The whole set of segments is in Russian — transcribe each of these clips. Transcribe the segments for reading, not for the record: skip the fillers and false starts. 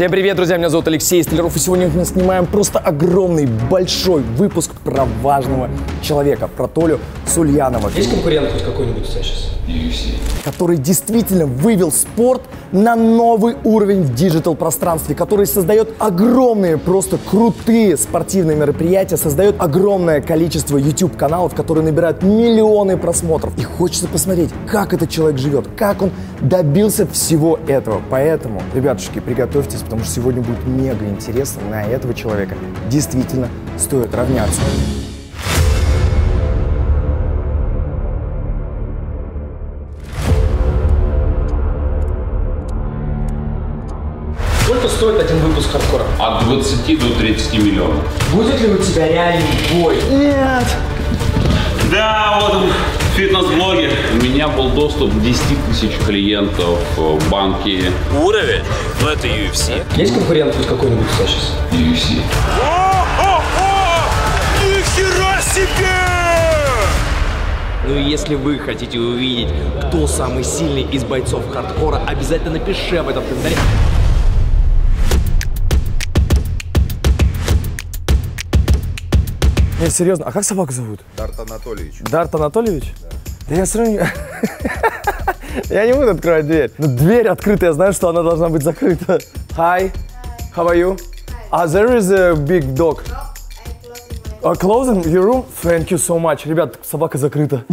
Всем привет, друзья, меня зовут Алексей Столяров, и сегодня мы снимаем просто огромный, большой выпуск про важного человека, про Толю Сульянова. Есть конкурент хоть какой-нибудь у тебя сейчас? UFC. Который действительно вывел спорт на новый уровень в диджитал-пространстве, который создает огромные, просто крутые спортивные мероприятия, создает огромное количество YouTube-каналов, которые набирают миллионы просмотров. И хочется посмотреть, как этот человек живет, как он добился всего этого. Поэтому, ребятушки, приготовьтесь, потому что сегодня будет мега интересно. На этого человека действительно стоит равняться. Сколько стоит один выпуск хардкора? От 20 до 30 миллионов. Будет ли у тебя реальный бой? Нет! Да, вот он, фитнес-блогер. У меня был доступ к 10 тысяч клиентов в банке. Уровень? Ну это UFC. Есть конкурент хоть какой-нибудь у тебя сейчас? UFC. Нихера себе! Ну и если вы хотите увидеть, кто самый сильный из бойцов хардкора, обязательно напиши об этом в комментариях. Нет, серьезно, а как собаку зовут? Дарт Анатольевич. Дарт Анатольевич? Да я все равно я не буду открывать дверь. Но дверь открыта, я знаю, что она должна быть закрыта. Hi, how are you? There is a big dog. Closing your room? Thank you so much. Ребят, собака закрыта.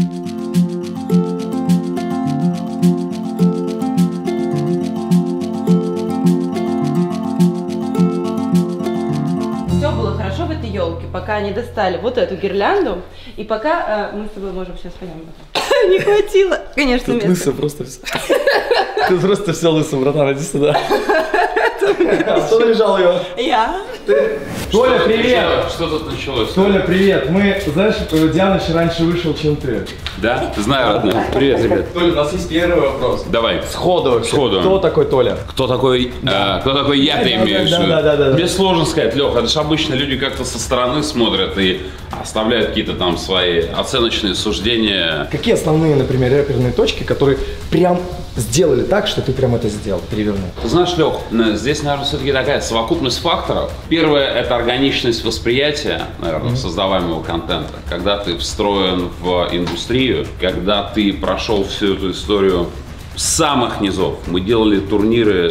Все было хорошо в этой елке, пока они достали вот эту гирлянду, и пока мы с тобой можем сейчас пойдем. Не хватило, конечно, места. Лысо просто все. Ты просто все лысо, братан, иди сюда. А кто наряжал ее? Я. Толя, привет! Что тут началось? Толя, привет! Мы, знаешь, Дианыч раньше вышел, чем ты. Да? Знаю, родной. Привет, ребят. Толя, у нас есть первый вопрос. Давай. Сходу вообще. Сходу. Кто такой Толя? Кто такой я, ты имеешь в виду? Да. Мне сложно сказать, Леха, это же обычно люди как-то со стороны смотрят и оставляют какие-то там свои оценочные суждения. Какие основные, например, рэперные точки, которые прям сделали так, что ты прям это сделал, перевернул? Ты знаешь, Лех, здесь, наверное, все-таки такая совокупность факторов. Первое – это органичность восприятия, наверное, создаваемого контента. Когда ты встроен в индустрию, когда ты прошел всю эту историю с самых низов. Мы делали турниры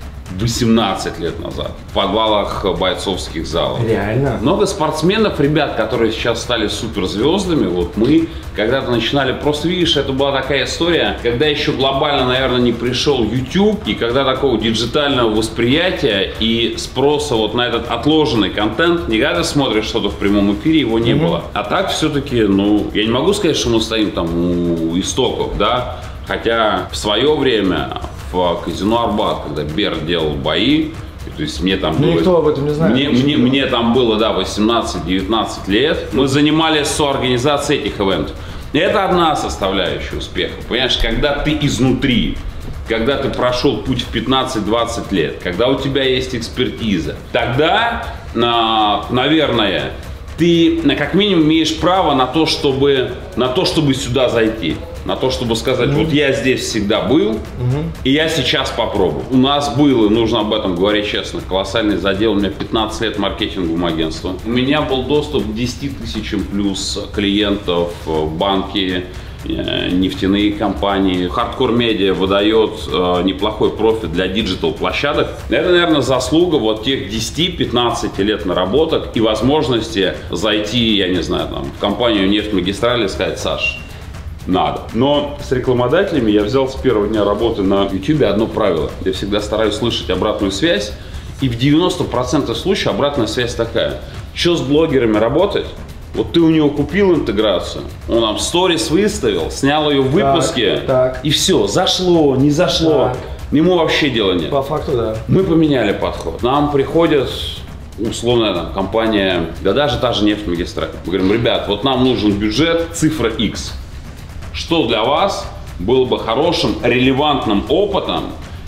18 лет назад в подвалах бойцовских залов. Реально? Много спортсменов, ребят, которые сейчас стали суперзвездами. Вот мы когда-то начинали, просто видишь, это была такая история, когда еще глобально, наверное, не пришел YouTube, и когда такого диджитального восприятия и спроса вот на этот отложенный контент, не когда ты смотришь что-то в прямом эфире, его не было. А так все-таки, ну, я не могу сказать, что мы стоим там у истоков, да, хотя в свое время в казино Арбат, когда Бер делал бои, то есть мне там было, никто об этом не знает. Мне там было, да, 18-19 лет. Мы занимались соорганизацией этих ивентов. И это одна составляющая успеха. Понимаешь, когда ты изнутри, когда ты прошел путь в 15-20 лет, когда у тебя есть экспертиза, тогда, наверное, ты как минимум имеешь право на то, чтобы сюда зайти. На то, чтобы сказать, вот я здесь всегда был, и я сейчас попробую. У нас было, нужно об этом говорить честно, колоссальный задел. У меня 15 лет маркетинговому агентству. У меня был доступ к 10 тысячам плюс клиентов в банки, нефтяные компании. Хардкор Медиа выдает неплохой профит для диджитал-площадок. Это, наверное, заслуга вот тех 10-15 лет наработок и возможности зайти, я не знаю, там, в компанию «Нефтьмагистраль» и сказать: Саш, надо. Но с рекламодателями я взял с первого дня работы на YouTube одно правило. Я всегда стараюсь слышать обратную связь. И в 90% случаев обратная связь такая: что с блогерами работать? Вот ты у него купил интеграцию, он нам сторис выставил, снял ее в выпуске, так. И все, зашло, не зашло. Так. Ему вообще дела нет. По факту, да. Мы поменяли подход. Нам приходят условная там компания, да даже та же «Нефтьмагистраль». Мы говорим: ребят, вот нам нужен бюджет, цифра X. Что для вас было бы хорошим, релевантным опытом,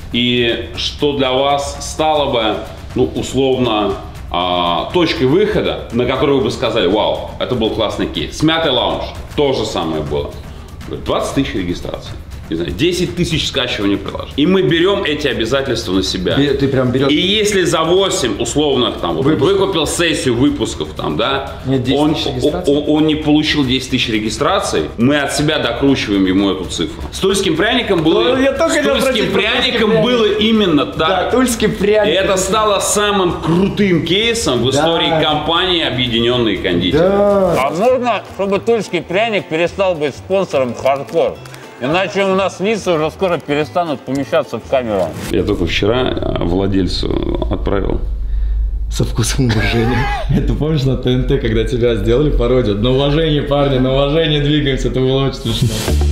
и что для вас стало бы, ну, условно, точкой выхода, на которую вы бы сказали: вау, это был классный кейс. Смятый лаунж, то же самое было. 20 тысяч регистраций. не знаю, 10 тысяч скачиваний приложений. И мы берем эти обязательства на себя. Ты прям берешь... И если за 8 условных там выкупил сессию выпусков там, да, нет, 10 он не получил 10 тысяч регистраций, мы от себя докручиваем ему эту цифру. С тульским пряником было, было именно так. Да, тульский пряник. И это стало самым крутым кейсом в истории компании «Объединенные кондитеры». Да. Возможно, чтобы тульский пряник перестал быть спонсором хардкор. Иначе у нас лица уже скоро перестанут помещаться в камеру. Я только вчера владельцу отправил. Со вкусом уважения. Это помнишь на ТНТ, когда тебя сделали пародию? На уважение, парни, на уважение двигаемся. Это было очень смешно.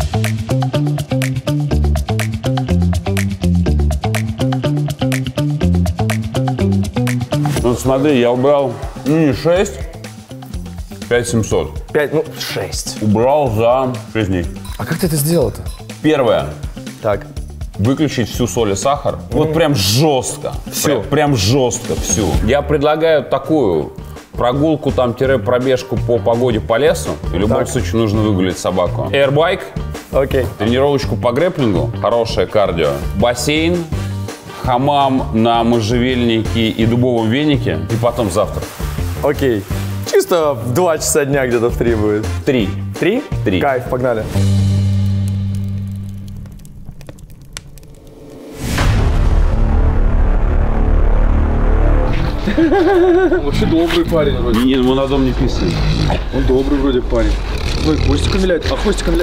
Ну смотри, я убрал не 6, 5700. 6. Убрал за 6 дней. А как ты это сделал-то? Первое. Так. Выключить всю соль и сахар. Вот прям жестко. Всю. Прям жестко всю. Я предлагаю такую прогулку, там, пробежку по погоде по лесу. В любом случае нужно выгулять собаку. Airbike. Окей. Тренировочку по грэпплингу. Хорошее кардио. Бассейн. Хамам на можжевельнике и дубовом венике. И потом завтрак. Окей. Чисто в 2 часа дня где-то в 3 будет. 3. 3? 3. Кайф, погнали. Вообще добрый парень вроде. Не, ему на дом не писали. Он добрый вроде парень. Ой, хвостик виляет. А хвостик виляет.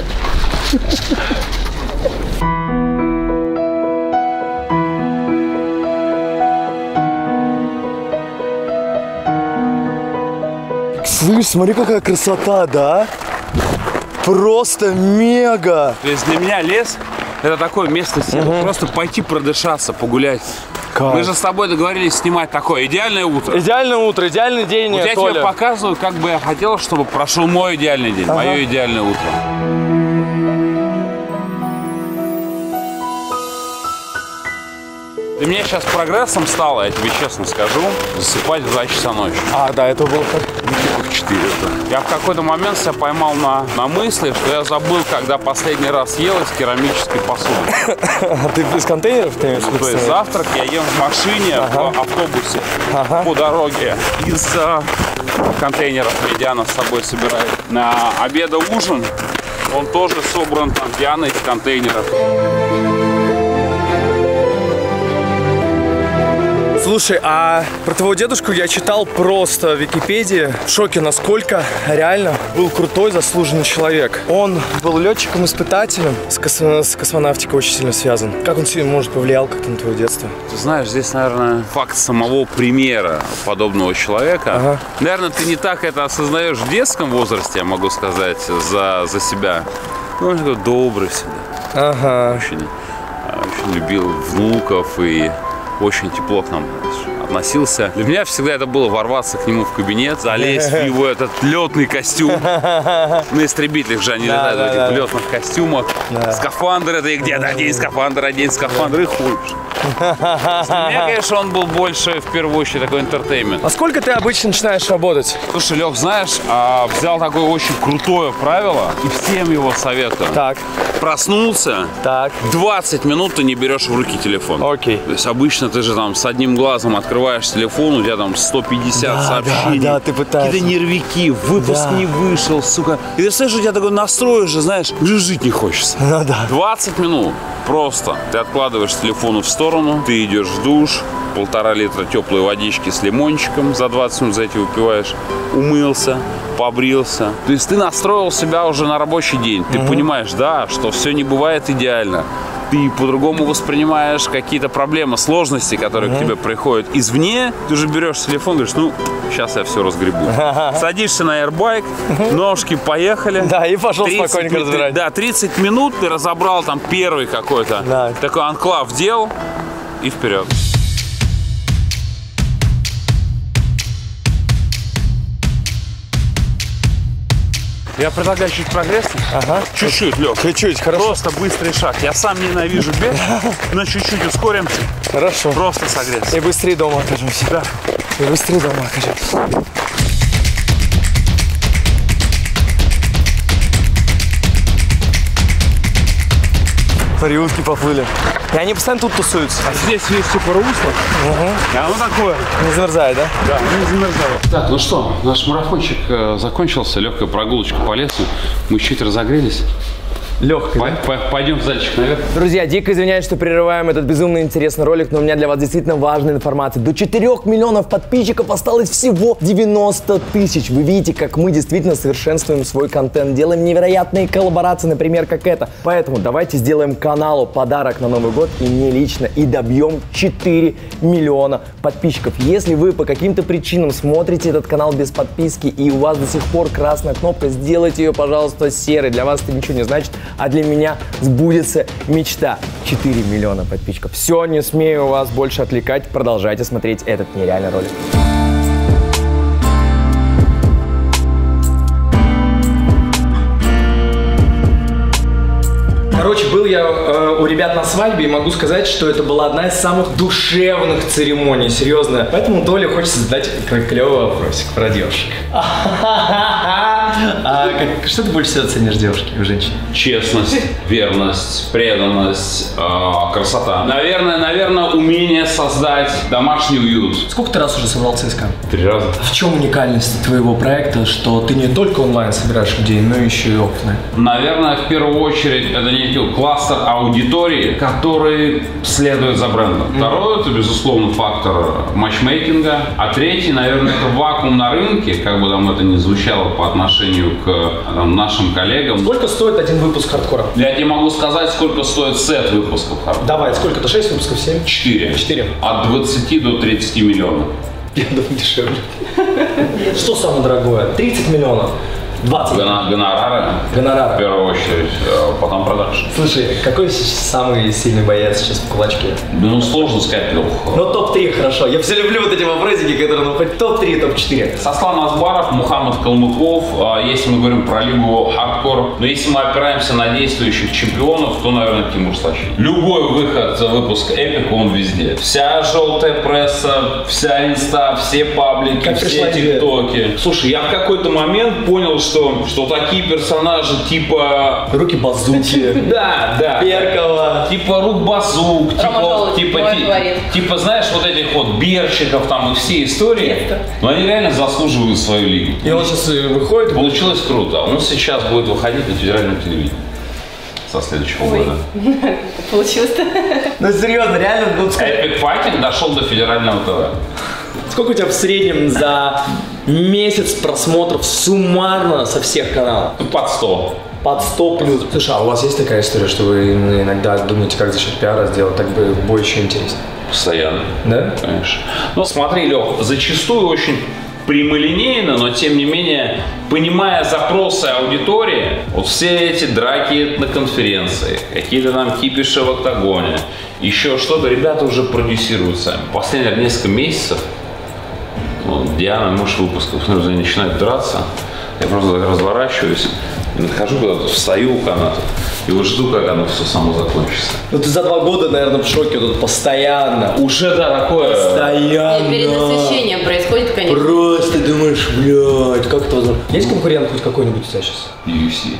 Слышь, смотри, какая красота, да? Просто мега! То есть для меня лес — это такое место, просто пойти продышаться, погулять. Кайф. Мы же с тобой договорились снимать такое идеальное утро. Идеальное утро, идеальный день, Вот я Толя. тебе показываю, как бы я хотел, чтобы прошел мой идеальный день, мое идеальное утро. Для меня сейчас прогрессом стало, я тебе честно скажу, засыпать в 2 часа ночи. А, да, это было так. В 4. Я в какой-то момент себя поймал на мысли, что я забыл, когда последний раз ел из керамической посуды. А ты из контейнеров, ты имеешь в виду? То есть завтрак я ем в машине, в автобусе, по дороге. Из контейнеров Диана с собой собирает. На обед и ужин он тоже собран там Дианой из контейнеров. Слушай, а про твоего дедушку я читал просто в Википедии. В шоке, насколько реально был крутой, заслуженный человек. Он был летчиком-испытателем, с космонавтикой очень сильно связан. Как он сильно, может, повлиял как-то на твое детство? Ты знаешь, здесь, наверное, факт самого примера подобного человека. Наверное, ты не так это осознаешь в детском возрасте, я могу сказать, за себя. Ну, он такой добрый всегда. Очень любил внуков и очень тепло к нам относился. Для меня всегда это было ворваться к нему в кабинет, залезть в его этот летный костюм. На истребителях же они летают в этих летных костюмах. Скафандр это и где-то одень скафандр и ходишь. Для меня, конечно, он был больше, в первую очередь, такой интертеймент. А сколько ты обычно начинаешь работать? Слушай, Лех, знаешь, взял такое очень крутое правило и всем его советую. Так. Проснулся, Так. 20 минут ты не берешь в руки телефон. Окей. То есть обычно ты же там с одним глазом открываешь телефон, у тебя там 150 сообщений. Да, ты пытаешься. Какие-то нервики, выпуск не вышел, сука. И ты слышишь, у тебя такой настрой уже, знаешь, уже жить не хочется. Ну да. 20 минут просто. Ты откладываешь телефон в сторону, ты идешь в душ, 1,5 литра теплой водички с лимончиком за 20 минут за эти выпиваешь, умылся, побрился. То есть ты настроил себя уже на рабочий день. Ты понимаешь, да, что все не бывает идеально. Ты по-другому воспринимаешь какие-то проблемы, сложности, которые к тебе приходят извне. Ты же берешь телефон и говоришь, ну, сейчас я все разгребу. Садишься на airbike, ножки поехали. Да, и пошел спокойненько разбирать. Да, 30 минут ты разобрал там первый какой-то такой анклав дел и вперед. Я предлагаю чуть прогресса. Чуть-чуть, Лёх. Чуть-чуть, хорошо. Просто быстрый шаг. Я сам ненавижу бег, но чуть-чуть ускоримся. Хорошо. Просто согреться. И быстрее дома окажемся. Да. И быстрее дома окажемся. Смотри, утки поплыли. И они постоянно тут тусуются. А здесь есть типа русло. А оно такое. Не замерзает, да? Да, не замерзает. Так, ну что, наш марафончик закончился, легкая прогулочка по лесу. Мы чуть разогрелись. Легкая. Пойдем в зальчик наверх. Друзья, дико извиняюсь, что прерываем этот безумно интересный ролик, но у меня для вас действительно важная информация. До 4 миллионов подписчиков осталось всего 90 тысяч. Вы видите, как мы действительно совершенствуем свой контент, делаем невероятные коллаборации, например, как это. Поэтому давайте сделаем каналу подарок на Новый год и мне лично, и добьем 4 миллиона подписчиков. Если вы по каким-то причинам смотрите этот канал без подписки и у вас до сих пор красная кнопка, сделайте ее, пожалуйста, серой. Для вас это ничего не значит. А для меня сбудется мечта. 4 миллиона подписчиков. Все, не смею вас больше отвлекать. Продолжайте смотреть этот нереальный ролик. Короче, был я у ребят на свадьбе и могу сказать, что это была одна из самых душевных церемоний, серьезно. Поэтому Толе хочется задать клевый вопросик про девушек. Что ты больше всего ценишь в девушке, в женщине? Честность, верность, преданность, красота. Наверное, умение создать домашний уют. Сколько ты раз уже собрал ЦСКА? 3 раза. В чем уникальность твоего проекта, что ты не только онлайн собираешь людей, но еще и оффлайн? Наверное, в первую очередь, это некий кластер аудитории, который следует за брендом. Второй, это, безусловно, фактор матчмейкинга. А третий, наверное, это вакуум на рынке, как бы там это ни звучало по отношению к нашим коллегам. Сколько стоит один выпуск хардкора? Я тебе могу сказать, сколько стоит сет выпусков хардкора. Давай, сколько? Это 6 выпусков, 7? 4. 4. От 20 до 30 миллионов. Я думаю, дешевле. Что самое дорогое? 30 миллионов? 20. Гонорары. Гонорары. В первую очередь, потом продаж. Слушай, какой самый сильный боец сейчас в кулачке? Ну, сложно сказать, Лех. Ну, топ-3 хорошо. Я все люблю вот эти вопросики, которые, ну, хоть топ-3, топ-4. Сослан Азбаров, Мухаммад Калмыков. Если мы говорим про лигу хардкор, но если мы опираемся на действующих чемпионов, то, наверное, Тимур Слащин. Любой выход выпуска Эпика, он везде. Вся желтая пресса, вся инста, все паблики, как все тиктоки. Слушай, я в какой-то момент понял, что такие персонажи типа Руки Базуки. Да. Беркова. Типа Рук Базук, типа, знаешь, вот этих вот Берчиков там и все истории, но они реально заслуживают свою лигу. И он сейчас выходит. Получилось круто. Он сейчас будет выходить на федеральном телевидении со следующего года. Получилось-то. Ну серьезно, реально. Epic Fighting дошел до федерального ТВ. Сколько у тебя в среднем за месяц просмотров суммарно со всех каналов? Под 100. Под 100 плюс. Слушай, а у вас есть такая история, что вы иногда думаете, как за счет пиара сделать так бы бой еще интереснее? Постоянно. Да? Конечно. Ну смотри, Лех, зачастую очень прямолинейно, но тем не менее, понимая запросы аудитории, вот все эти драки на конференции, какие-то там кипиши в октагоне, еще что-то, ребята уже продюсируют сами. Последние несколько месяцев Диана, муж выпусков, начинает драться, я просто разворачиваюсь, нахожу куда-то, встаю у каната и вот жду, как оно все само закончится. Ну ты за 2 года, наверное, в шоке тут постоянно. Уже, да, такое. Постоянно. Перенасыщение происходит, конечно. Просто думаешь, блядь, как это возможно? Есть конкурент хоть какой-нибудь у тебя сейчас? UFC.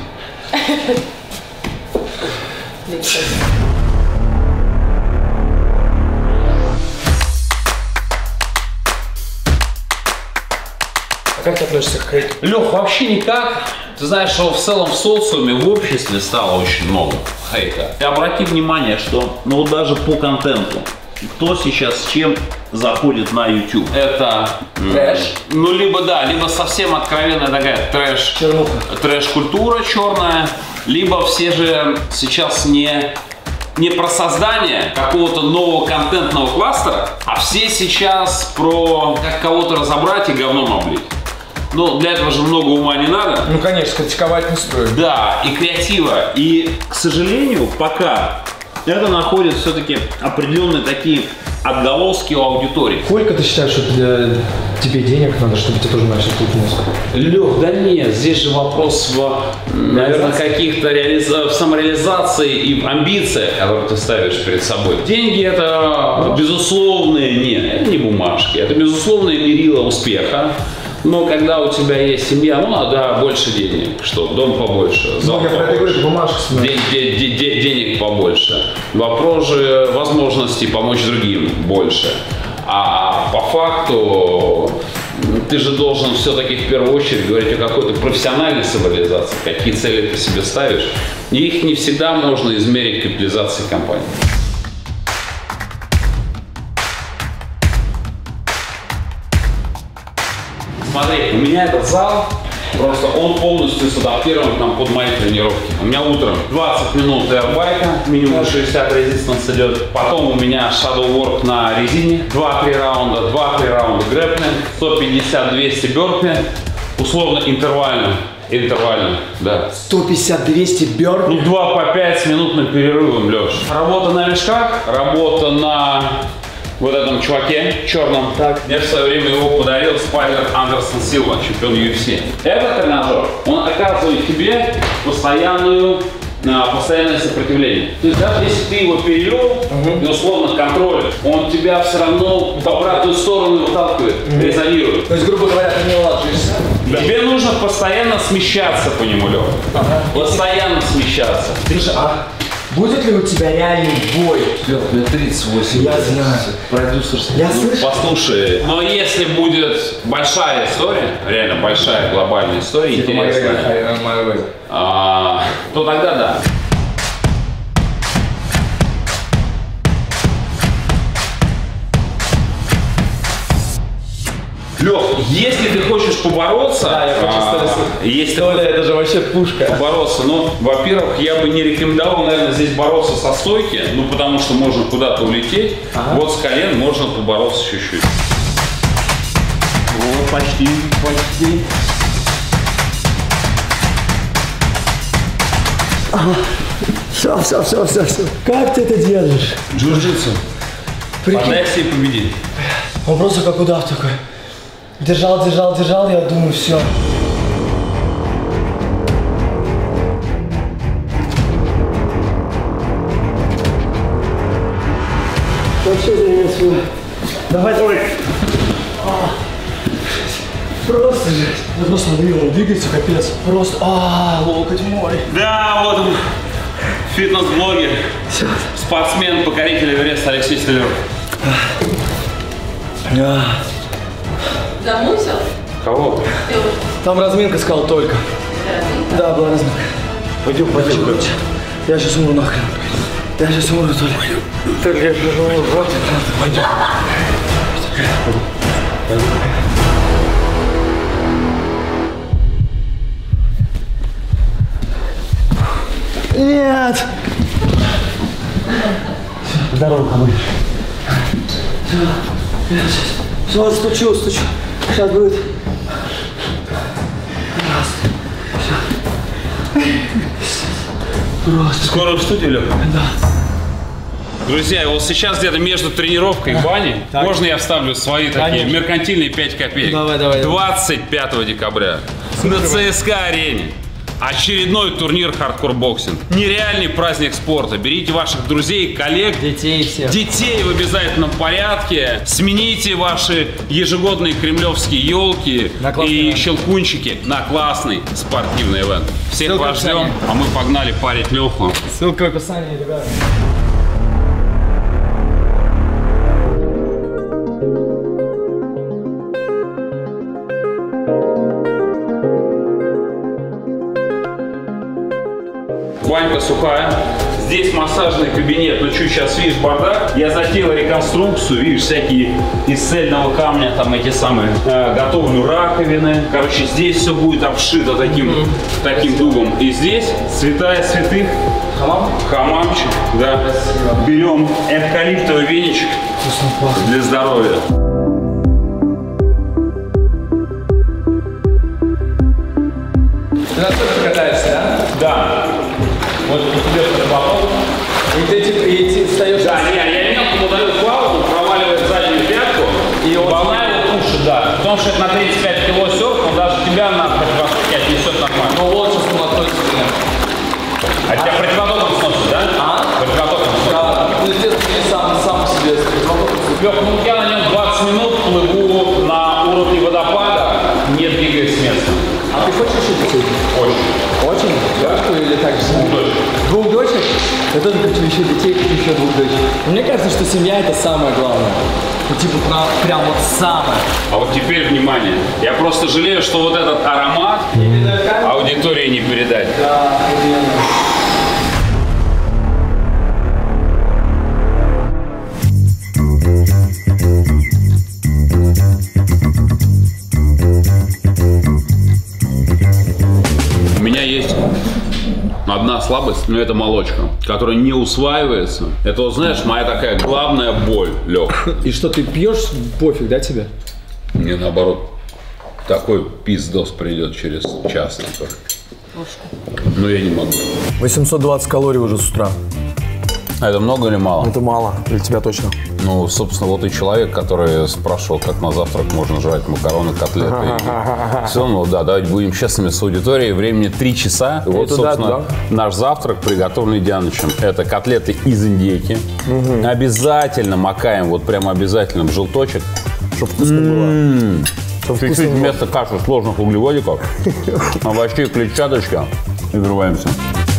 А как ты относишься к хейту? Лех, вообще никак. Ты знаешь, что в целом в социуме, в обществе стало очень много хейта. И обрати внимание, что вот даже по контенту, кто сейчас с чем заходит на YouTube. Это трэш? Ну, либо совсем откровенная такая трэш-культура черная, либо все же сейчас не про создание какого-то нового контентного кластера, а все сейчас про как кого-то разобрать и говном облить. Но для этого же много ума не надо. Ну, конечно, критиковать не стоит. Да, и креатива. И, к сожалению, пока это находит все-таки определенные такие отголоски у аудитории. Сколько ты считаешь, что тебе денег надо, чтобы тебе тоже начали тут мозг? Лех, да нет, здесь же вопрос наверное, каких-то в самореализации и в амбициях, которые ты ставишь перед собой. Деньги это безусловные, это не бумажки, это безусловное мерило успеха. Но когда у тебя есть семья, ну надо больше денег, что дом побольше, зал побольше, денег побольше. Вопрос же возможности помочь другим больше. А по факту ты же должен все-таки в первую очередь говорить о какой-то профессиональной самореализации, какие цели ты себе ставишь. И их не всегда можно измерить капитализацией компании. Смотри, у меня этот зал, просто он полностью адаптирован там, под мои тренировки. У меня утром 20 минут эйрбайка, минимум 60 резистанс идет. Потом у меня shadow work на резине, 2-3 раунда грэпплинг, 150-200 бёрпи, условно интервально, да. 150-200 бёрпи? Ну, 2 по 5 минутным перерывом, Леш. Работа на мешках, работа на вот этом чуваке черном. Так. Я в свое время его подарил Спайдер Андерсон Силва, чемпион UFC. Этот тренажер, он оказывает тебе постоянное сопротивление. То есть даже если ты его перевел и условно контролишь, он тебя все равно в обратную сторону выталкивает, резонирует. То есть, грубо говоря, ты не ложишься. Да. Тебе нужно постоянно смещаться по нему, Лёх. Постоянно смещаться. Слушай, будет ли у тебя реальный бой? Лёх, мне 38. Я знаю. Продюсерский. Я слышу. Послушай, но если будет большая история, реально большая глобальная история, интересная, то тогда да. Лёх, если ты хочешь побороться, это же вообще пушка. Побороться, но, во-первых, я бы не рекомендовал, наверное, здесь бороться со стойки, ну, потому что можно куда-то улететь. Вот с колен можно побороться чуть-чуть. Вот, почти. Все. Как ты это делаешь? Джиу-джитсу. Подай себе победить. Он просто как удав такой. Держал, я думаю, все. Вообще занимался. Давай. Просто же. Я просто он двигается, капец. Просто. Локоть мой. Да, вот он. Фитнес-блогер. Спортсмен, покоритель Эвереста Алексей Столяров. Домой взял? Кого? Там разминка, сказал, только. Да, была разминка. Пойдем. Я сейчас умру нахрен. Только я сейчас умру. Пойдем. Нет! Здорово, Камыль. Все, стучу. Сейчас будет. Просто. Скоро в студию, Лёха? Да. Друзья, вот сейчас где-то между тренировкой и баней, можно я вставлю свои такие меркантильные 5 копеек? Давай. 25 декабря на ЦСКА-арене. Очередной турнир хардкор-боксинг. Нереальный праздник спорта. Берите ваших друзей, коллег, детей всех. Детей в обязательном порядке. Смените ваши ежегодные кремлевские елки и щелкунчики на классный спортивный ивент. Всех вас ждем, а мы погнали парить Леху. Ссылка в описании, ребята. Банька сухая. Здесь массажный кабинет. Ну чуть сейчас видишь бардак. Я затеял реконструкцию. Видишь, всякие из цельного камня, там эти самые. Готовлю раковины. Короче, здесь все будет обшито таким дубом. И здесь святая святых. Хамамчик. Да. Берем эвкалиптовый веничек для здоровья. Ты на сколько катаешься, да? Да. Вот у тебя потом. И ты встаешь. Да, я мелкому даю плаву, проваливает заднюю пятку, и волна его тушит, да. Потому что это на 35 кило серф, он даже тебя на противостоке отнесет нормально. Ну вот сейчас он относится. А тебя противотоком сносит, да? Противотоком сносит. Да, ну естественно, сам себе с противотоком. Лёх, ну я на нем 20 минут плыву на уровне водопада, Я тоже хочу еще детей, хочу еще 2 дочек. Мне кажется, что семья это самое главное. Ну, типа, прям вот самое. А вот теперь внимание. Я просто жалею, что вот этот аромат аудитории не передать. Да, именно. У меня есть одна слабость, но это молочка, которая не усваивается. Это, вот, знаешь, моя такая главная боль, Лёх. И что, ты пьешь, пофиг, да, тебе? Мне наоборот такой пиздос придет через час. Но я не могу. 820 калорий уже с утра. А это много или мало? Это мало. Для тебя точно. Ну, собственно, вот и человек, который спрашивал, как на завтрак можно жрать макароны, котлеты. Все, ну да, давайте будем честными с аудиторией. Времени 3 часа. И вот, собственно, наш завтрак, приготовленный Дианычем. Это котлеты из индейки. Обязательно макаем, вот прям обязательно в желточек. Чтобы вкусно было. Чуть-чуть вместо каши сложных углеводиков, овощей, клетчаточка. И взрываемся.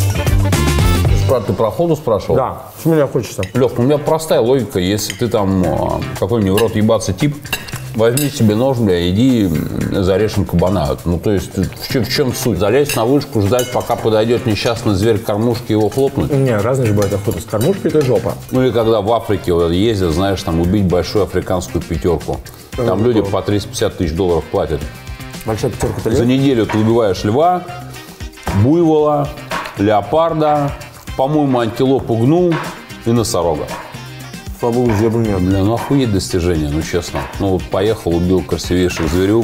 Брат, ты про ходу спрашивал? Да, что мне хочется. Лёх, у меня простая логика. Если ты там какой-нибудь в рот ебаться тип, возьми себе нож, бля, иди зарежь им кабана. Ну, то есть, в чем суть? Залезть на вышку, ждать, пока подойдет несчастный зверь к кормушке, его хлопнуть? Не, разные же бывают охоты. С кормушкой это жопа. Ну, или когда в Африке вот, ездят, знаешь, там убить большую африканскую пятерку. Там люди по 350 тысяч долларов платят. Большая пятерка-то За неделю ты убиваешь льва, буйвола, леопарда, по-моему, антилопу гну и носорога. Слава богу, зебру нет. Бля, ну охуеть достижение, ну честно. Ну вот поехал, убил красивейших зверюк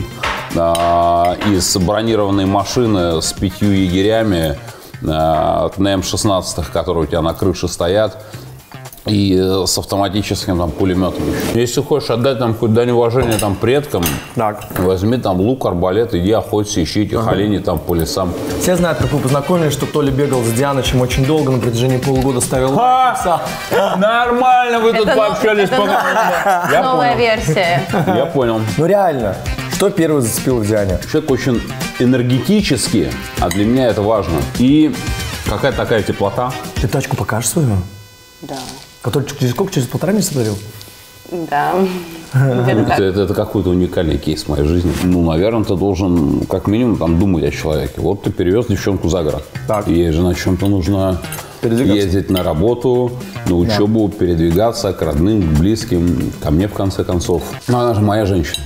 из бронированной машины с 5 егерями на М-16, которые у тебя на крыше стоят. И с автоматическим там пулеметом еще. Если хочешь отдать там какое-то дань уважения там предкам, Так. возьми там лук, арбалет, иди охотиться, ищи этих оленей там по лесам. Все знают, как вы познакомились, что Толя бегал с Дианычем очень долго, на протяжении полугода ставил лайк, писал. Нормально вы тут пообщались. Я Новая понял. версия. Я понял. Ну реально, что первый зацепил в Диане? Человек очень энергетический, а для меня это важно. И какая-то такая теплота. Ты тачку покажешь свою? Да. Который через сколько? Через 1,5 месяца подарил? Да. Где-то так. Это какой-то уникальный кейс в моей жизни. Ну, наверное, ты должен как минимум там думать о человеке. Вот ты перевез девчонку за город. Так. Ей же на чем-то нужно ездить на работу, на учебу, передвигаться к родным, к близким, ко мне в конце концов. Ну, она же моя женщина.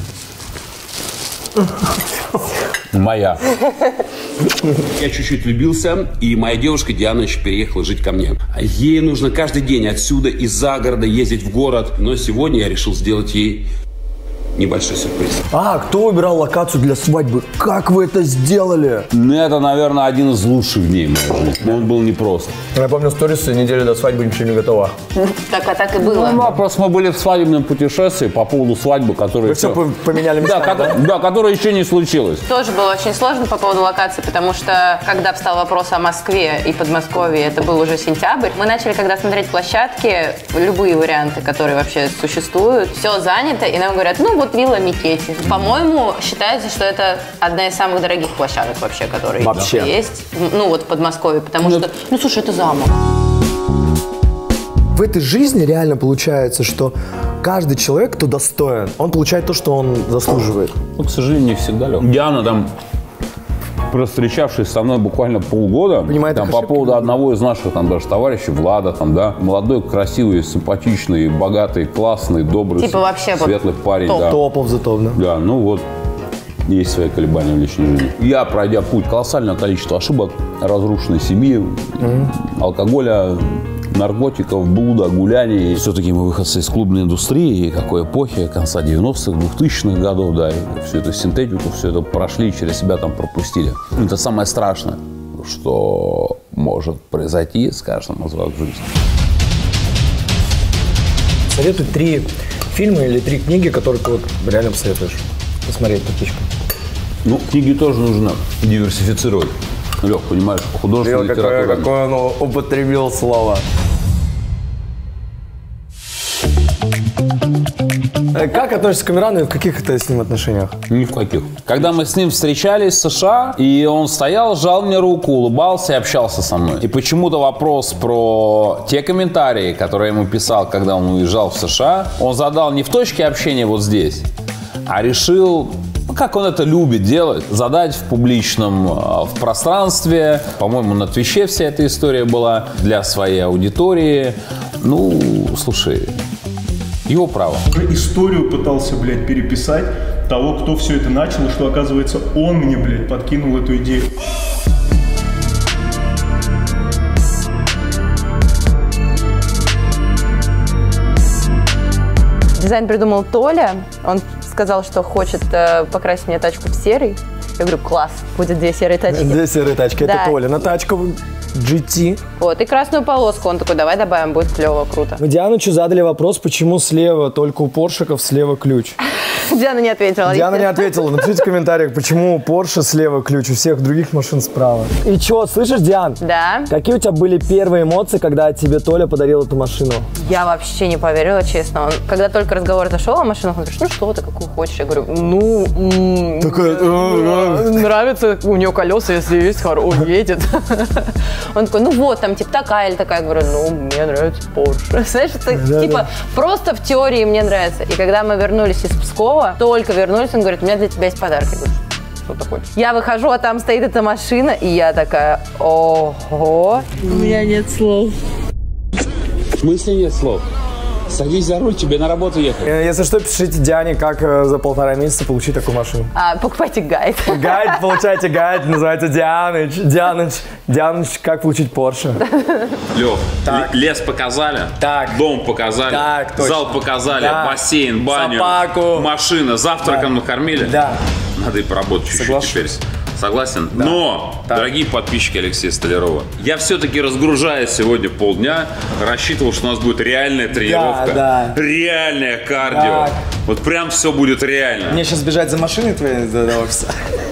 Моя. Я чуть-чуть влюбился, и моя девушка Диана еще переехала жить ко мне. Ей нужно каждый день отсюда из-за города ездить в город. Но сегодня я решил сделать ей небольшой сюрприз. А, кто выбирал локацию для свадьбы? Как вы это сделали? Ну, это, наверное, один из лучших дней в моей жизни. Но он был непрост. Я помню сторисы, неделю до свадьбы ничего не готово. Так и было. Ну, просто мы были в свадебном путешествии по поводу свадьбы, которая... Вы все поменяли местами, да? Да, которая еще не случилась. Тоже было очень сложно по поводу локации, потому что, когда встал вопрос о Москве и Подмосковье, это был уже сентябрь, мы начали, когда смотреть площадки, любые варианты, которые вообще существуют, все занято, и нам говорят, ну вот вилла Микети. По-моему, считается, что это одна из самых дорогих площадок вообще, которые Вообще. есть. Ну вот в Подмосковье, потому что, ну слушай, это замок. В этой жизни реально получается, что каждый человек, кто достоин, он получает то, что он заслуживает. Ну, к сожалению, не всегда, Лёх. Диана там, встречавшись со мной буквально полгода, Понимает там, их по ошибки. поводу одного из наших там даже товарищей, Влада, там, да, молодой, красивый, симпатичный, богатый, классный, добрый, Типа вообще вот светлый парень. топ. Да. Топов за топ, да? Да, ну вот, есть свои колебания в личной жизни. Я, пройдя путь, колоссальное количество ошибок, разрушенной семьи, алкоголя, наркотиков, блуда, гуляний. Все-таки мы выходцы из клубной индустрии, какой эпохи, конца 90-х, 2000-х годов, да, и всю эту синтетику, все это прошли, через себя там пропустили. Это самое страшное, что может произойти с каждым из вас в жизни. Советуй 3 фильма или 3 книги, которые ты вот реально посоветуешь посмотреть практически. Ну, книги тоже нужно диверсифицировать. Лёх, понимаешь, художественная литература. Какое оно употребил слово. Как относишься к Камерану и в каких это с ним отношениях? Ни в каких. Когда мы с ним встречались в США, и он стоял, сжал мне руку, улыбался и общался со мной. И почему-то вопрос про те комментарии, которые я ему писал, когда он уезжал в США, он задал не в точке общения вот здесь, а решил, как он это любит делать, задать в публичном в пространстве. По-моему, на Твиче вся эта история была для своей аудитории. Ну, слушай, его право. Историю пытался, блядь, переписать того, кто все это начал, и что, оказывается, он мне, блядь, подкинул эту идею. Дизайн придумал Толя. Он сказал, что хочет покрасить мне тачку в серый. Я говорю, класс, будет 2 серые тачки. 2 серые тачки, Да. это Толя. На тачку GT. Вот, и красную полоску. Он такой, давай добавим, будет клево, круто. Мы Дианычу задали вопрос, почему слева только у поршиков слева ключ. Диана не ответила. Диана не ответила. Напишите в комментариях, почему у Порше слева ключ, у всех других машин справа. И чё, слышишь, Диан? Да. Какие у тебя были первые эмоции, когда тебе Толя подарил эту машину? Я вообще не поверила, честно. Он, когда только разговор зашел о машинах, он говорит, ну что ты, какую хочешь? Я говорю, нравится, у нее колеса, если есть, он едет. Он такой, ну вот, там типа такая или такая. Я говорю, ну, мне нравится Porsche. Знаешь, это типа просто в теории мне нравится. И когда мы вернулись из Пскова, только вернулись, он говорит, у меня для тебя есть подарок. Я говорю, что ты хочешь? Я выхожу, а там стоит эта машина, и я такая, ого. У меня нет слов. В смысле нет слов? Садись за руль, тебе на работу ехать. Если что, пишите Диане, как за 1,5 месяца получить такую машину. Покупайте гайд. Гайд, получайте гайд, называется Дианыч. Дианыч, как получить Porsche. Лёв, лес показали, дом показали, зал показали, бассейн, баню, собаку, машина, завтраком накормили. Да. Надо и поработать чуть-чуть теперь. Согласен? Да. Но, дорогие подписчики Алексея Столярова, я все-таки, разгружаясь сегодня полдня, рассчитывал, что у нас будет реальная тренировка, реальное кардио. Вот прям все будет реально. Мне сейчас бежать за машиной твоей до офиса.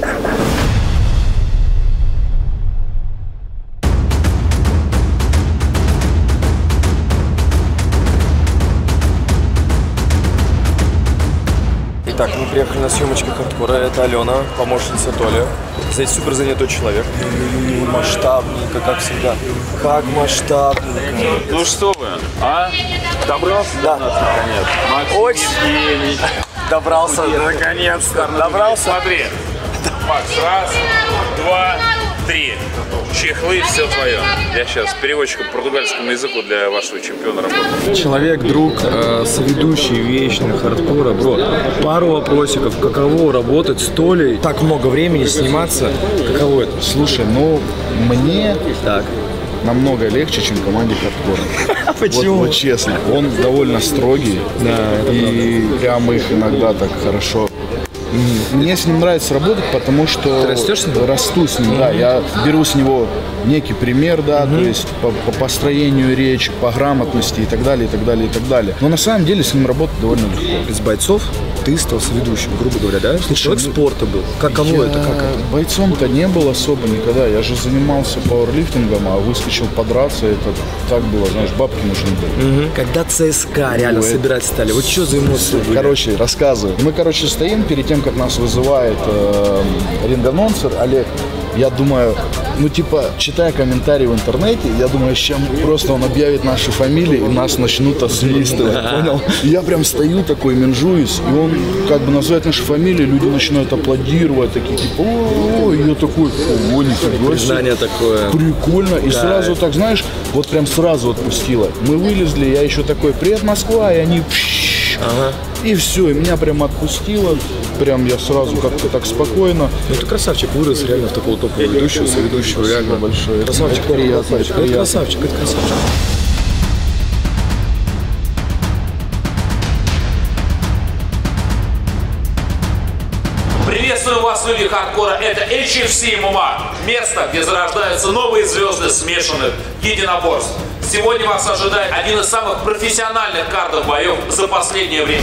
Итак, мы приехали на съемочки хардкора. Это Алена, помощница Толи. Здесь супер занятой человек. Масштабненько, как всегда. Как масштабненько. Ну что вы, Добрался до нас наконец? Макс Евгений. Добрался, наконец-то. Добрался. Смотри. Макс, 1, 2, 3. Чехлы, все твое. Я сейчас переводчиком по португальскому языку для вашего чемпиона работаю. Человек, друг, соведущий, вечный, хардкора, бро. Пару вопросиков. Каково работать с Толей? Так много времени сниматься. Каково это? Слушай, ну, мне намного легче, чем команде хардкора. Почему? Вот честно. Он довольно строгий. Да, и прям их иногда так хорошо. Мне с ним нравится работать, потому что расту с ним, да, я беру с него некий пример, да, то есть по построению речи, по грамотности и так далее, и так далее, и так далее. Но на самом деле с ним работать довольно легко. Из бойцов ты стал соведущим, грубо говоря, да? Ты человек спорта был. Каково это? Как это? Бойцом-то не был особо никогда. Я же занимался пауэрлифтингом, а выскочил подраться, это так было, знаешь, бабки нужны были. Когда ЦСКА реально собирать стали, вот что за эмоции были? Короче, рассказываю. Мы, стоим перед тем, как нас вызывает ринг-анонсер Олег. Я думаю, читая комментарии в интернете, я думаю, чем просто он объявит наши фамилии и нас начнут освистывать, понял? И я прям стою такой, менжуюсь, и он называет наши фамилии, люди начинают аплодировать, такие типа, о, и я такой, о, нифига себе. Признание такое. Прикольно. И сразу так, знаешь, вот прям сразу отпустило. Мы вылезли, я еще такой, привет, Москва, и они... И все, и меня прям отпустило, прям я сразу как-то так спокойно. Ну ты красавчик, вырос реально в такого топового ведущего, соведущего, реально большое. Красавчик, приятно. Это красавчик, это красавчик. Приветствую вас, люди хардкора, это HFC MMA, место, где зарождаются новые звезды смешанных единоборств. Сегодня вас ожидает один из самых профессиональных кардов боев за последнее время.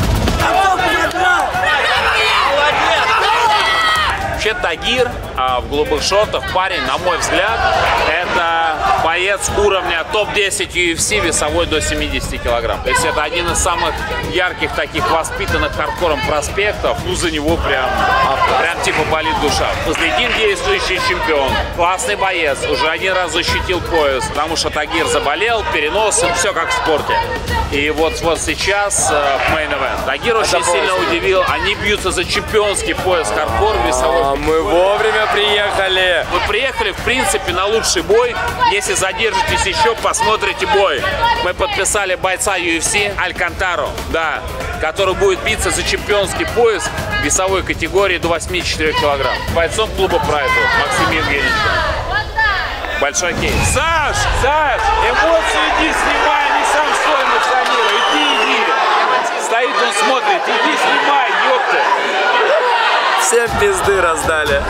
Вообще Тагир в голубых шортах. Парень, на мой взгляд, это боец уровня топ-10 UFC, весовой до 70 килограмм. То есть это один из самых ярких таких воспитанных хардкором проспектов. Ну, за него прям типа болит душа. Последим действующий чемпион. Классный боец. Уже один раз защитил пояс, потому что Тагир заболел, перенос, все как в спорте. И вот сейчас main event. Тагир очень сильно удивил. Они бьются за чемпионский пояс хардкор весовой. Мы вовремя приехали. Вы приехали, в принципе, на лучший бой. Если задержитесь еще, посмотрите бой. Мы подписали бойца UFC Алькантару, да, который будет биться за чемпионский пояс весовой категории до 84 килограмм. Бойцом клуба Pride, Максим Евгеньевич. Большой кейс. Саш, эмоции иди снимай, не сам стой эмоционируй. Иди. Стоит он смотрит, иди снимай, ёпта. Всем пизды раздали.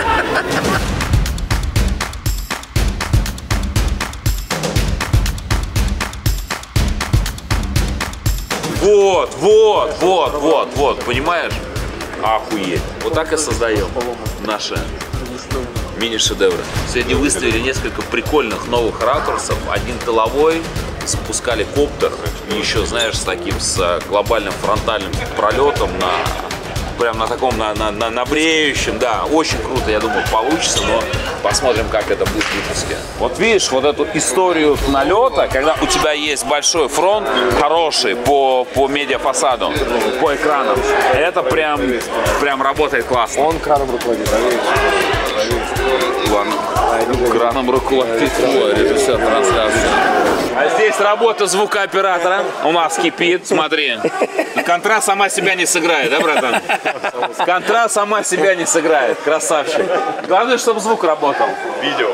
Вот, понимаешь? Охуеть. Вот так и создаем наши мини-шедевры. Сегодня выставили несколько прикольных новых ракурсов. Один тыловой, спускали коптер, и еще, знаешь, с таким, с глобальным фронтальным пролетом прям на таком, на бреющем, да, очень круто, я думаю, получится, но посмотрим, как это будет в выпуске. Вот видишь, вот эту историю налета, когда у тебя есть большой фронт, хороший по медиафасаду, по экранам, это прям работает классно. Он краном руководит. Краном руководит режиссер трансляции. А здесь работа звукооператора у нас кипит, смотри. Контра сама себя не сыграет, да, братан? Контра сама себя не сыграет, красавчик. Главное, чтобы звук работал. Видео.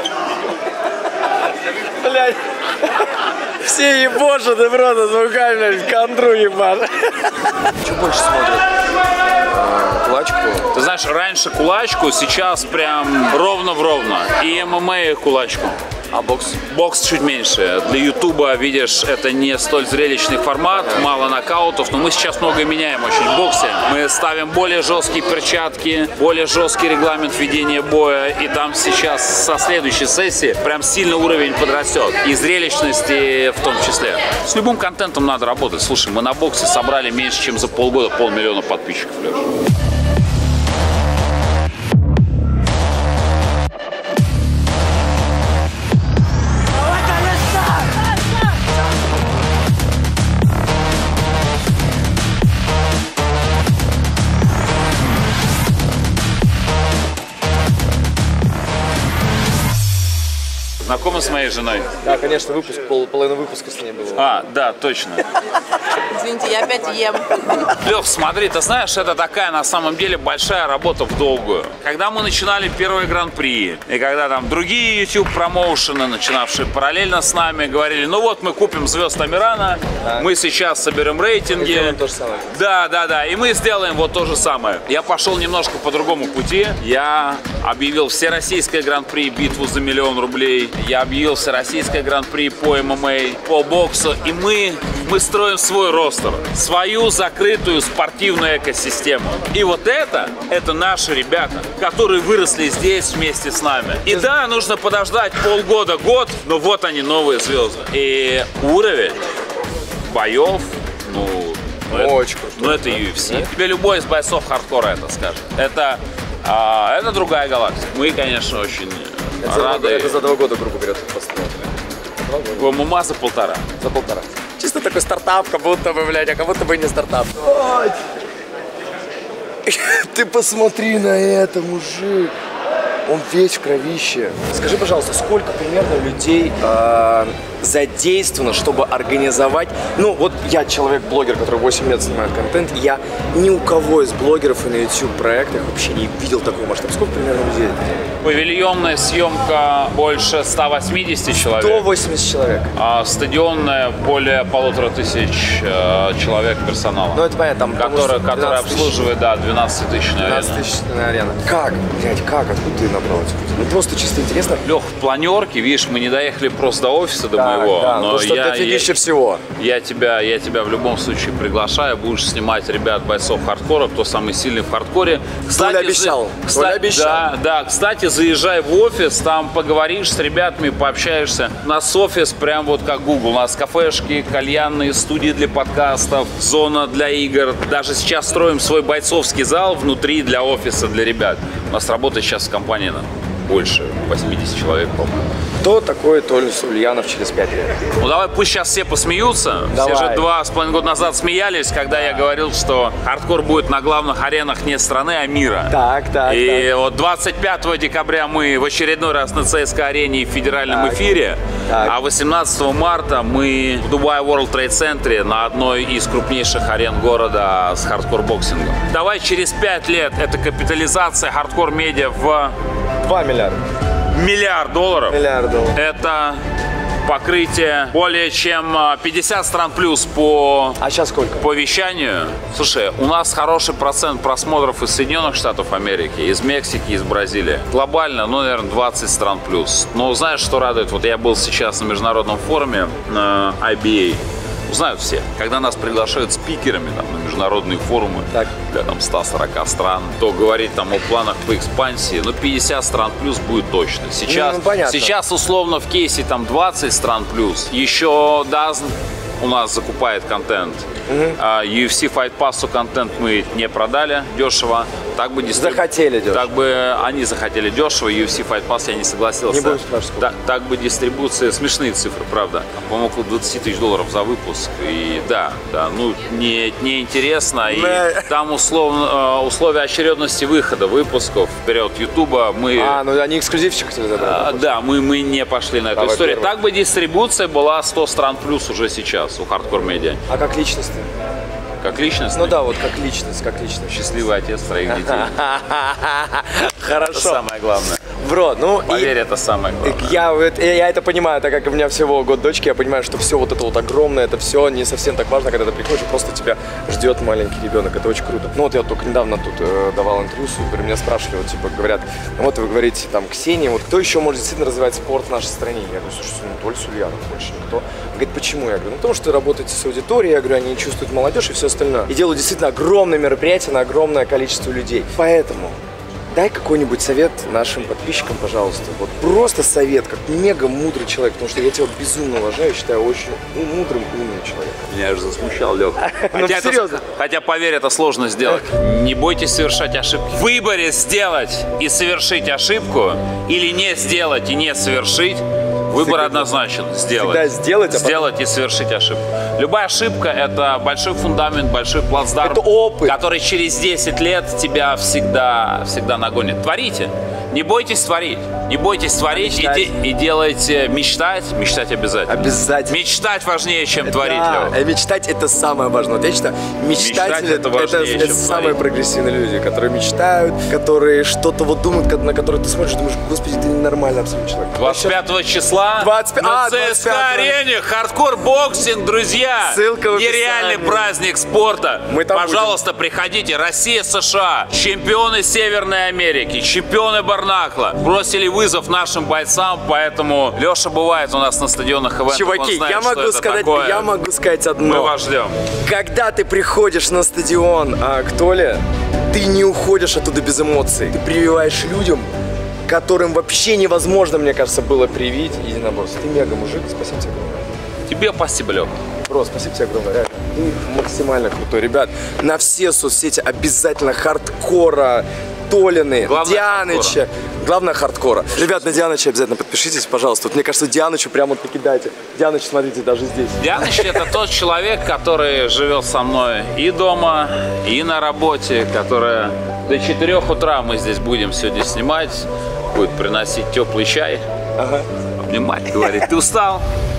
Блядь. Все ебошаты просто звуками, блядь, контру ебашат. Что больше смотрят? Кулачку? Ты знаешь, раньше кулачку, сейчас прям ровно в ровно. И ММА, и кулачку. А бокс? Бокс чуть меньше. Для Ютуба, видишь, это не столь зрелищный формат, мало нокаутов, но мы сейчас многое меняем очень в боксе. Мы ставим более жесткие перчатки, более жесткий регламент ведения боя, и там сейчас со следующей сессии прям сильно уровень подрастет. И зрелищности в том числе. С любым контентом надо работать. Слушай, мы на боксе собрали меньше, чем за полгода 500 000 подписчиков, Леша. Знакомы с моей женой? Да, конечно, выпуск, половина выпуска с ней было. А, да, точно. Извините, я опять ем. Лев, смотри, ты знаешь, это такая на самом деле большая работа в долгую. Когда мы начинали первый гран-при, и когда там другие YouTube-промоушены, начинавшие параллельно с нами, говорили, ну вот мы купим звезд Амирана, да, мы сейчас соберем рейтинги. То же самое. Да, и мы сделаем вот то же самое. Я пошел немножко по другому пути. Я объявил всероссийское гран-при, битву за 1 000 000 рублей. Я объявил всероссийское гран-при по ММА, по боксу. И мы строим свой ростер, свою закрытую спортивную экосистему. И вот это наши ребята, которые выросли здесь вместе с нами. И да, нужно подождать полгода, год, но вот они, новые звезды. И уровень боев, очень круто. Ну это UFC. Да? Тебе любой из бойцов хардкора это скажет. Это другая галактика. Мы, конечно, очень рады. Это за 2 года, грубо говоря, посмотрели. В ММА за 1,5. За 1,5. Чисто такой стартап, как будто бы, блядь, а как будто бы не стартап. Ой. Ты посмотри на это, мужик. Он весь в кровище. Скажи, пожалуйста, сколько примерно людей задействовано, чтобы организовать... Ну, вот я человек-блогер, который 8 лет снимает контент, я ни у кого из блогеров и на YouTube-проектах вообще не видел такого масштаба. Сколько примерно людей? Павильонная съемка больше 180 человек. 180 человек. А стадионная более 1500 человек персонала. Ну, это понятно, там... Который обслуживает, да, 12 тысячная арена. 12 тысячная арена. Как, блядь, как? Откуда ты набрал? Ну, просто чисто интересно. Лех, в планерке, видишь, мы не доехали просто до офиса, да, моего. Да, но что дофигища всего. Я тебя в любом случае приглашаю. Будешь снимать ребят, бойцов хардкора, кто самый сильный в хардкоре. Кстати, обещал. Да, кстати, заезжай в офис, там поговоришь с ребятами, пообщаешься. У нас офис прям вот как Google. У нас кафешки, кальянные, студии для подкастов, зона для игр. Даже сейчас строим свой бойцовский зал внутри для офиса, для ребят. У нас работает сейчас компания больше 80 человек, по-моему. Кто такой Толя Сульянов через 5 лет? Ну давай пусть сейчас все посмеются. Давай. Все же 2,5 года назад смеялись, когда я говорил, что хардкор будет на главных аренах не страны, а мира. Так. И вот 25 декабря мы в очередной раз на ЦСКА-арене в федеральном эфире, а 18 марта мы в Dubai World Trade Center на одной из крупнейших арен города с хардкор-боксингом. Давай через 5 лет это капитализация хардкор-медиа в 2 миллиарда. Миллиард долларов. Это покрытие более чем 50 стран плюс по, а сейчас сколько? По вещанию. Слушай, у нас хороший процент просмотров из Соединенных Штатов Америки, из Мексики, из Бразилии. Глобально, ну, наверное, 20 стран плюс. Но знаешь, что радует? Вот я был сейчас на международном форуме на IBA. Знают все. Когда нас приглашают спикерами там, на международные форумы для там, 140 стран, то говорить там о планах по экспансии, ну 50 стран плюс будет точно. Сейчас условно в кейсе там 20 стран плюс. Еще DAZN у нас закупает контент. UFC Fight Pass контент мы не продали дешево. Так бы захотели дешево. Так бы они захотели дешево. UFC Fight Pass я не согласился. Не будем спрашивать. Так бы дистрибуция, смешные цифры, правда. По-моему, около 20 тысяч долларов за выпуск. И да, ну не интересно. И там условия очередности выхода выпусков вперед Ютуба мы. Ну они эксклюзивчик хотели забрать. Да, мы не пошли на эту историю. Так бы дистрибуция была 100 стран плюс уже сейчас у хардкор медиа. А как личность? Как личность? Ну да, вот как личность. Счастливый отец 3 детей. Хорошо. Это самое главное. Бро, ну поверь, это самое главное. Я это понимаю, так как у меня всего год дочки, я понимаю, что все вот это вот огромное, это все не совсем так важно, когда ты приходишь, просто тебя ждет маленький ребенок, это очень круто. Ну вот я только недавно тут давал интервью, меня спрашивали, вот типа говорят, вот вы говорите там Ксения, вот кто еще может действительно развивать спорт в нашей стране? Я говорю, слушай, ну Толя Сульянов, больше никто. Он говорит, почему? Я говорю, ну потому что работаете с аудиторией, я говорю, они чувствуют молодежь и все остальное. И делают действительно огромное мероприятие на огромное количество людей. Поэтому дай какой-нибудь совет нашим подписчикам, пожалуйста. Вот просто совет, как мега мудрый человек, потому что я тебя безумно уважаю, считаю очень мудрым, умным человеком. Меня аж засмущал, Лёх. Серьезно. Хотя, поверь, это сложно сделать. Не бойтесь совершать ошибки. В выборе сделать и совершить ошибку или не сделать и не совершить, выбор однозначен. Сделать и совершить ошибку. Любая ошибка – это большой фундамент, большой плацдарм, это опыт, который через 10 лет тебя всегда нагонит. Творите. Не бойтесь творить. Не бойтесь творить и делайте мечтать обязательно. Обязательно. Мечтать важнее, чем творить, Лёв. Мечтать это самое важное. Вот я считаю, мечтатели это самые прогрессивные люди, которые мечтают, которые что-то вот думают, на которые ты смотришь, думаешь, господи, ты ненормальный абсолютно человек. 25 числа на ЦСКА-арене хардкор-боксинг, друзья. Ссылка в описании. Нереальный праздник спорта. Пожалуйста, приходите. Россия, США, чемпионы Северной Америки, чемпионы Барнакла бросили вызов нашим бойцам, поэтому Леша бывает у нас на стадионах ивентов. Чуваки, знает, я могу сказать одно. Мы вас ждем. Когда ты приходишь на стадион к Толе, ты не уходишь оттуда без эмоций. Ты прививаешь людям, которым вообще невозможно, мне кажется, было привить единоборство. Ты мега мужик, спасибо тебе огромное. Тебе спасибо, Лёх. Бро, спасибо тебе огромное, реально. Ты максимально крутой. Ребят, на все соцсети обязательно хардкора, Толины, Дианыча. Главное хардкора. Ребят, на Дианыча обязательно подпишитесь, пожалуйста. Вот, мне кажется, Дианычу прямо вот покидайте. Дианыч, смотрите, даже здесь. Дианыч это тот человек, который живет со мной и дома, и на работе, которая до 4 утра мы здесь будем сегодня снимать, будет приносить теплый чай, обнимать, говорит, ты устал?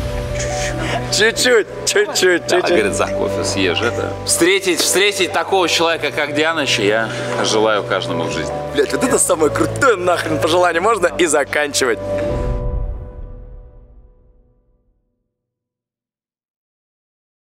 Чуть-чуть. Да, говорит, за кофе съешь это. Встретить такого человека, как Дианыч, я желаю каждому в жизни. Блять, вот это самое крутое нахрен пожелание, можно и заканчивать.